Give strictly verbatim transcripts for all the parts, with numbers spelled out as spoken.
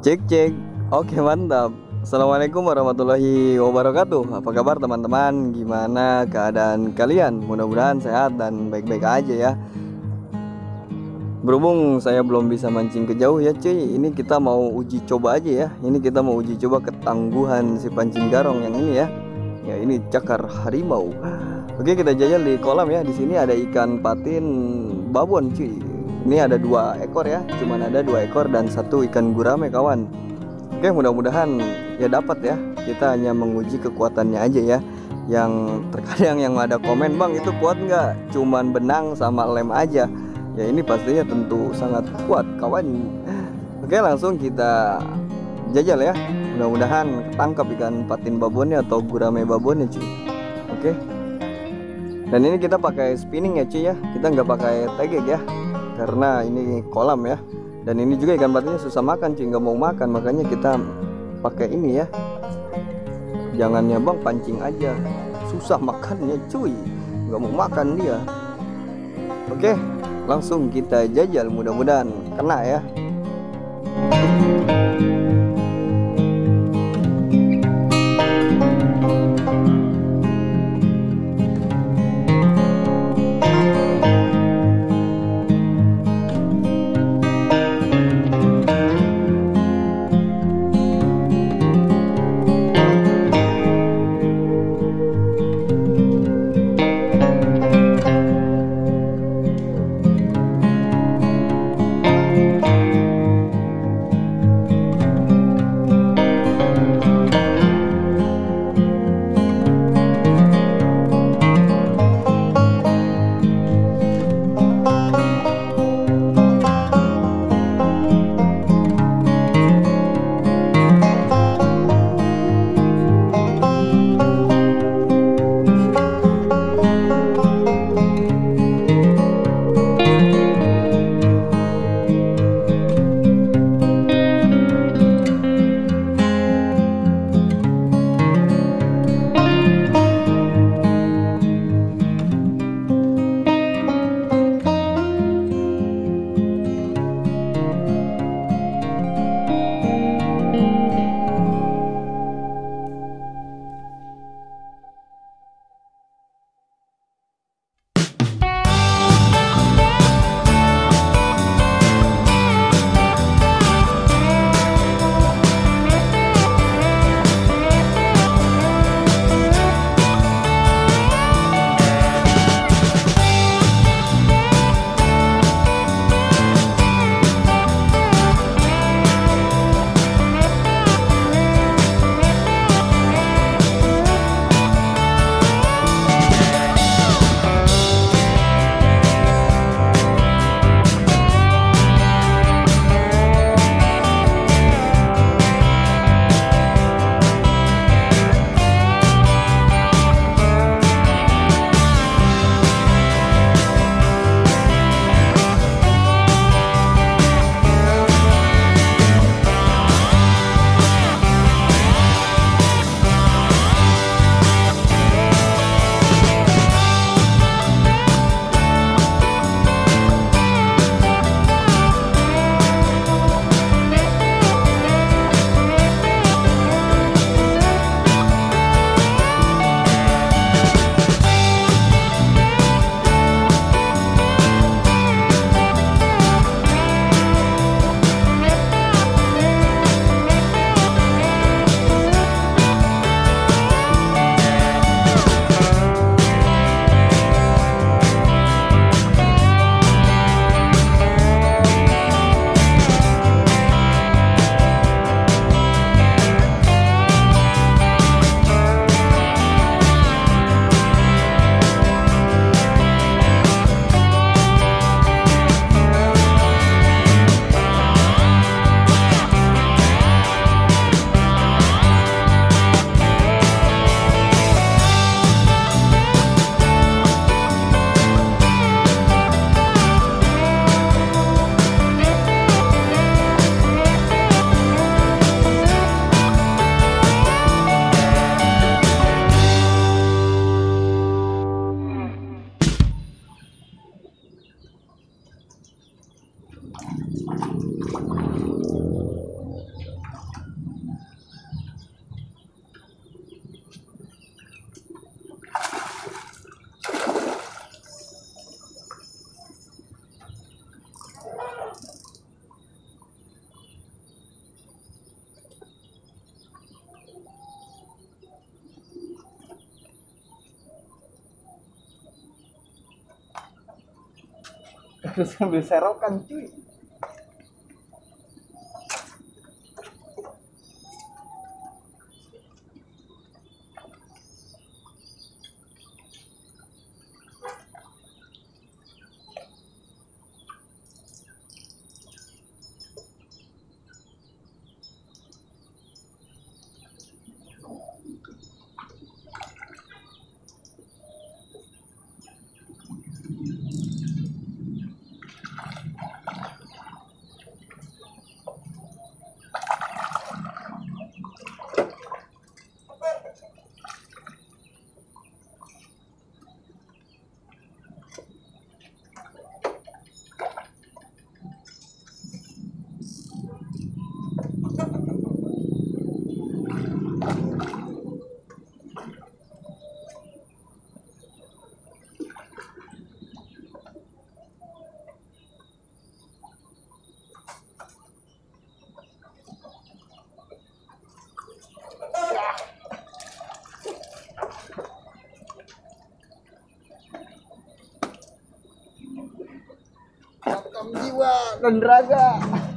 Cek cek. Oke, mantap. Assalamualaikum warahmatullahi wabarakatuh. Apa kabar teman-teman? Gimana keadaan kalian? Mudah-mudahan sehat dan baik-baik aja ya. Berhubung saya belum bisa mancing ke jauh ya cuy, ini kita mau uji coba aja ya. Ini kita mau uji coba ketangguhan si pancing garong yang ini ya. Ya ini cakar harimau. Oke, kita jajal di kolam ya. Di sini ada ikan patin babon cuy. Ini ada dua ekor ya, cuman ada dua ekor dan satu ikan gurame kawan. Oke, mudah-mudahan ya dapat ya. Kita hanya menguji kekuatannya aja ya. Yang terkadang yang ada komen, bang itu kuat nggak? Cuman benang sama lem aja. Ya ini pastinya tentu sangat kuat kawan. Oke, langsung kita jajal ya. Mudah-mudahan ketangkap ikan patin babonnya atau gurame babonnya cuy. Oke. Dan ini kita pakai spinning ya cuy ya. Kita nggak pakai tegek ya. Karena ini kolam ya, dan ini juga ikan patinnya susah makan cuy, nggak mau makan, makanya kita pakai ini ya. Jangannya bang pancing aja susah makannya cuy, nggak mau makan dia. Oke, langsung kita jajal, mudah-mudahan kena ya. Terus sambil serokan cuy. Makam jiwa dan raga.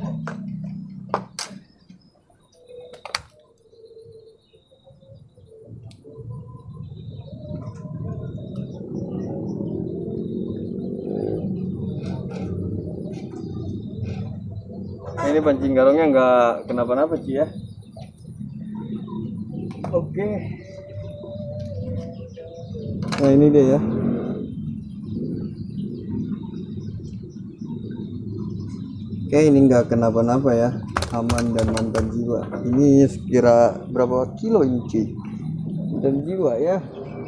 Ini pancing garongnya nggak kenapa-napa Ci ya. Oke. Nah ini dia ya. Oke, ini nggak kenapa-napa ya, aman dan mantan jiwa. Ini sekira berapa kilo ini Ci? Dan jiwa ya.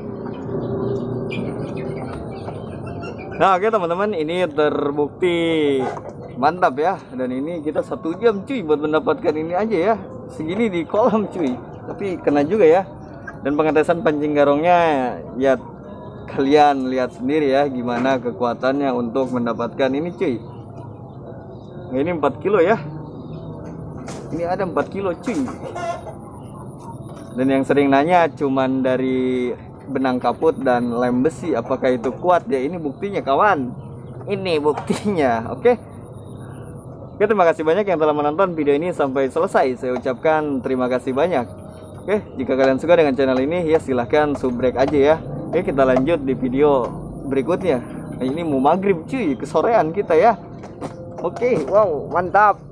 Nah oke teman-teman, ini terbukti mantap ya. Dan ini kita satu jam cuy buat mendapatkan ini aja ya, segini di kolam cuy. Tapi kena juga ya. Dan pengetesan pancing garongnya ya kalian lihat sendiri ya, gimana kekuatannya untuk mendapatkan ini cuy. Nah, ini empat kilo ya. Ini ada empat kilo cuy. Dan yang sering nanya cuman dari benang kaput dan lem besi, apakah itu kuat ya? Ini buktinya kawan. Ini buktinya. Oke. Oke, terima kasih banyak yang telah menonton video ini sampai selesai. Saya ucapkan terima kasih banyak. Oke, jika kalian suka dengan channel ini ya silahkan subrek aja ya. Oke, kita lanjut di video berikutnya. Nah, ini mau maghrib cuy, kesorean kita ya. Oke, wow, mantap.